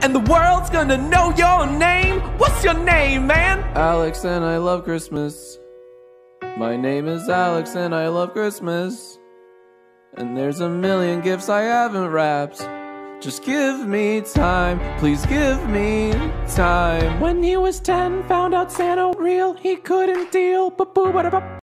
and the world's gonna know your name. What's your name, man? Alex, and I love Christmas. My name is Alex, and I love Christmas. And there's a million gifts I haven't wrapped. Just give me time, please give me time. When he was 10, found out Santa real, he couldn't deal. Ba-boo-ba-da-ba.